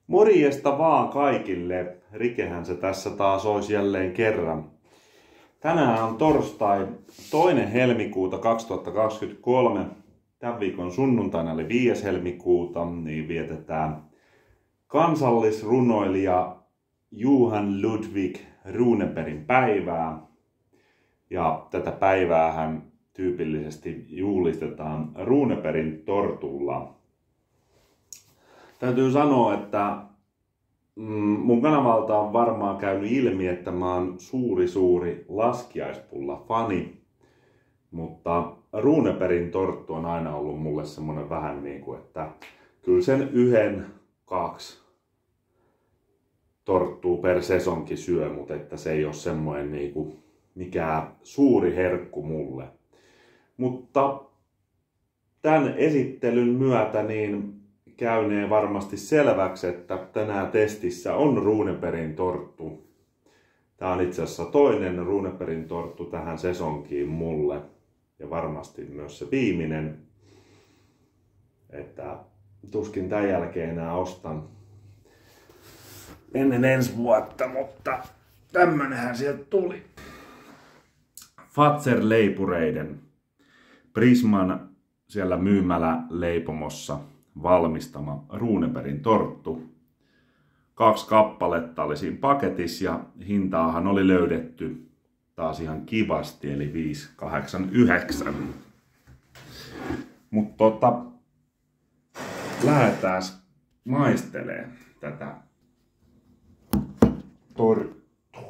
Morjesta vaan kaikille. Rikehän se tässä taas olisi jälleen kerran. Tänään on torstai 2. helmikuuta 2023. Tämän viikon sunnuntaina eli 5. helmikuuta, niin vietetään kansallisrunoilija Johan Ludvig Runebergin päivää. Ja tätä päiväähän tyypillisesti juhlistetaan Runebergin tortulla. Täytyy sanoa, että mun kanavalta on varmaan käynyt ilmi, että mä oon suuri laskiaispulla-fani. Mutta Runebergin torttu on aina ollut mulle semmonen vähän niinku, että kyllä sen 1-2 torttua per sesonki syö, mutta että se ei ole semmoinen niinku mikään suuri herkku mulle. Mutta tämän esittelyn myötä niin käynee varmasti selväksi, että tänään testissä on Runebergin torttu. Tämä on itse asiassa toinen Runebergin torttu tähän sesonkiin mulle. Ja varmasti myös se viimeinen. Että tuskin tämän jälkeen enää ostan ennen ensi vuotta, mutta tämmönenhän sieltä tuli. Fazer-leipureiden Prisman siellä myymäläleipomossa valmistama Runebergin torttu. 2 kappaletta oli siinä paketissa ja hintaahan oli löydetty taas ihan kivasti, eli 5,89. Mutta lähdetään maistelemaan tätä torttua.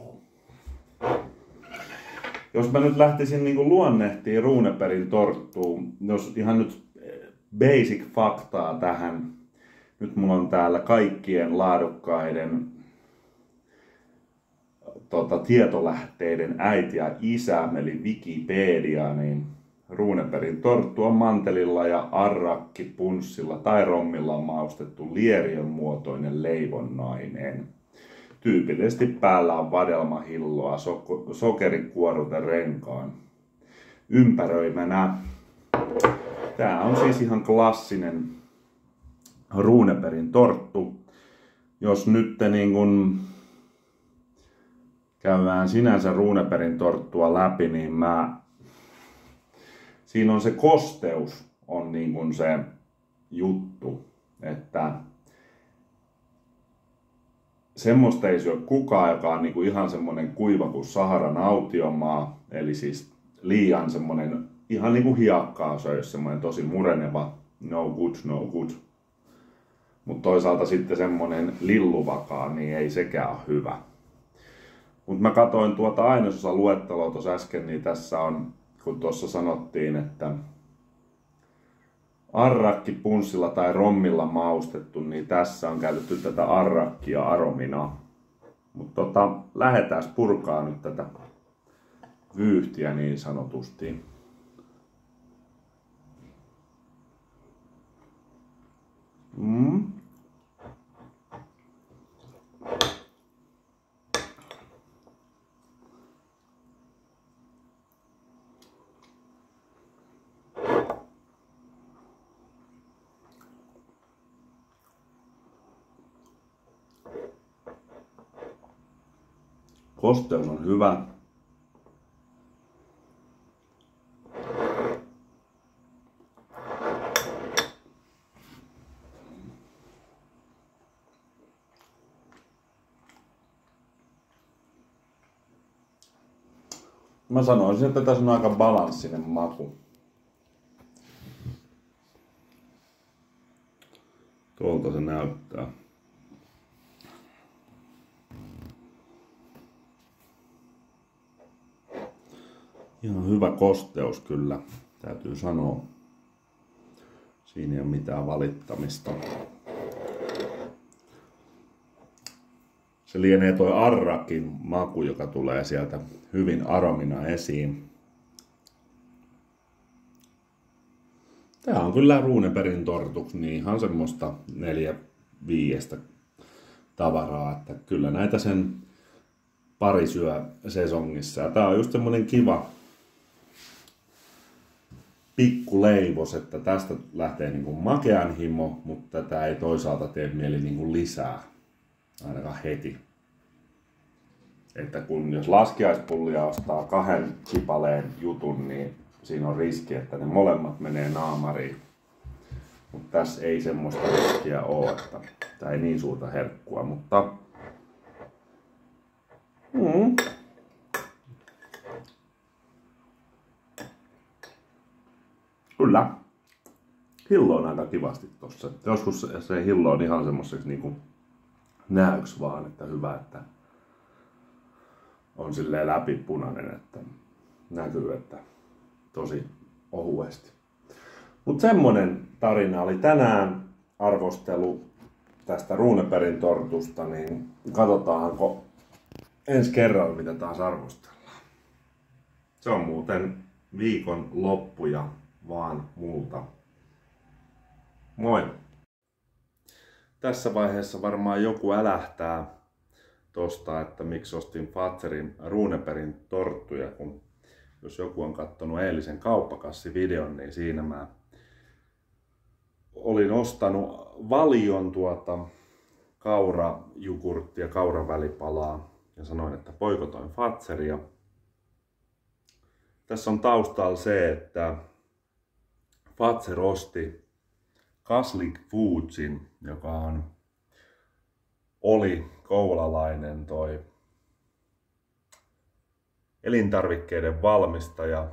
Jos mä nyt lähtisin niin luonnehtiin Runebergin torttuun, jos ihan nyt basic faktaa tähän. Nyt mulla on täällä kaikkien laadukkaiden tietolähteiden äiti ja isä, eli Wikipedia, niin Runebergin torttu on mantelilla ja arrakkipunssilla tai rommilla maustettu lieriön muotoinen leivonnainen. Tyypillisesti päällä on vadelmahilloa sokerikuoruten renkaan ympäröimänä. Tää on siis ihan klassinen Runebergin torttu. Jos nyt niin kun käydään sinänsä Runebergin torttua läpi, niin siinä on se kosteus on niin kun se juttu, että semmoista ei syö kukaan, joka on niin kuin ihan semmoinen kuiva kuin Saharan autiomaa, eli siis liian semmoinen ihan niin kuin hiekkaa söi, semmoinen tosi mureneva, no good. Mutta toisaalta sitten semmoinen lilluvakaa, niin ei sekään ole hyvä. Mutta mä katsoin tuota ainesosa luetteloa tuossa äsken, niin tässä on, kun tuossa sanottiin, että arrakki punssilla tai rommilla maustettu, niin tässä on käytetty tätä arrakkia aromina. Mutta lähdetään purkaa nyt tätä vyyhtiä niin sanotusti. Kosteus on hyvä. Mä sanoisin, että tässä on aika balanssinen maku. Tuolta se näyttää. Ihan hyvä kosteus kyllä, täytyy sanoa. Siinä ei ole mitään valittamista. Se lienee toi arrakin maku, joka tulee sieltä hyvin aromina esiin. Tää on kyllä Runebergin tortuksi niin ihan semmoista 4-5 tavaraa, että kyllä näitä sen pari syö sesongissa. Ja tää on just semmonen kiva pikkuleivos, että tästä lähtee niin kuin makean himo, mutta tätä ei toisaalta tee mieli niin kuin lisää, ainakaan heti. Että kun jos laskiaispullia ostaa 2 kipaleen jutun, niin siinä on riski, että ne molemmat menee naamariin. Mutta tässä ei semmoista riskiä ole, että tämä ei niin suurta herkkua, mutta kyllä. Hillo on aika kivasti tossa. Joskus se hillo on ihan semmoiseksi niinku näyks vaan, että hyvä, että on silleen läpipunainen, että näkyy, että tosi ohuesti. Mut semmonen tarina oli tänään arvostelu tästä Runebergin tortusta, niin katsotaanko ensi kerralla mitä taas arvostellaan. Se on muuten viikon loppu ja vaan multa. Moi! Tässä vaiheessa varmaan joku älähtää tosta, että miksi ostin Fazerin Runebergin torttuja, kun jos joku on kattonut eilisen kauppakassivideon, niin siinä mä olin ostanut valion kaurajugurttia, kauran välipalaa ja sanoin, että boikotoin Fazeria. Tässä on taustalla se, että Fazer osti Kaslik Foodsin, joka oli koulalainen toi elintarvikkeiden valmistaja,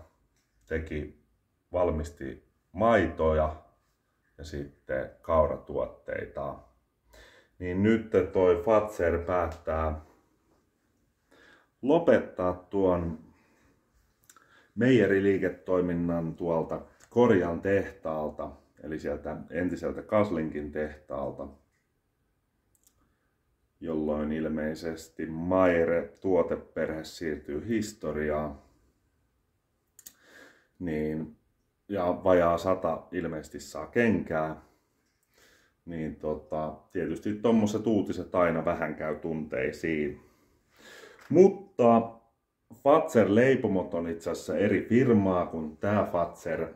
valmisti maitoja ja sitten kauratuotteita. Niin nyt toi Fazer päättää lopettaa tuon meijeriliiketoiminnan tuolta Korjan tehtaalta, eli sieltä entiseltä Kaslinkin tehtaalta, jolloin ilmeisesti Maire-tuoteperhe siirtyy historiaan. Niin, ja vajaa 100 ilmeisesti saa kenkää. Niin tietysti tommoset uutiset aina vähän käy tunteisiin. Mutta Fazer-leipomot on itse asiassa eri firmaa kuin tää Fazer,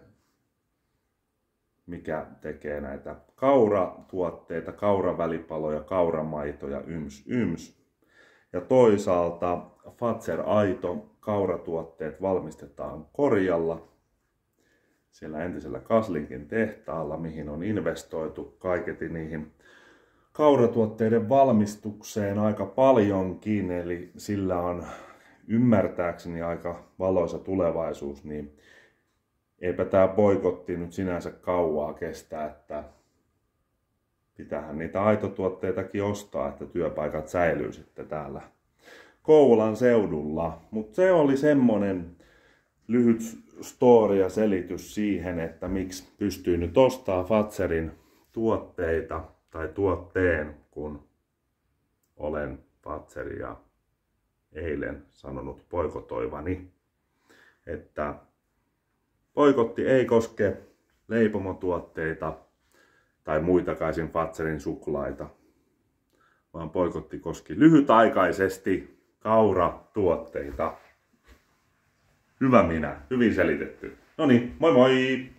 mikä tekee näitä kauratuotteita, kauravälipaloja, kauramaitoja, yms. Ja toisaalta Fazer Aito kauratuotteet valmistetaan Korjalla, siellä entisellä Kaslinkin tehtaalla, mihin on investoitu kaiketi niihin kauratuotteiden valmistukseen aika paljonkin, eli sillä on ymmärtääkseni aika valoisa tulevaisuus, niin eipä tää boikotti nyt sinänsä kauaa kestää, että pitäähän niitä aitotuotteitakin ostaa, että työpaikat säilyy sitten täällä Kouvolan seudulla. Mutta se oli semmonen lyhyt story ja selitys siihen, että miksi pystyy nyt ostamaan Fazerin tuotteita tai tuotteen, kun olen Fazeria eilen sanonut boikotoivani. Että boikotti ei koske leipomotuotteita tai muitakaisin Fazerin suklaita, vaan boikotti koski lyhytaikaisesti kauratuotteita. Hyvä minä, hyvin selitetty. Noniin, moi moi!